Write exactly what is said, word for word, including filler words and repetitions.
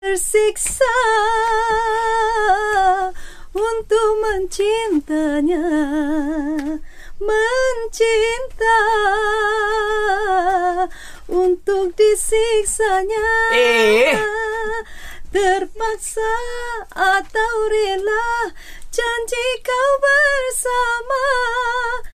tersiksa untuk mencintanya, mencinta untuk disiksanya. Eh. Terpaksa atau rela, janji kau bersama.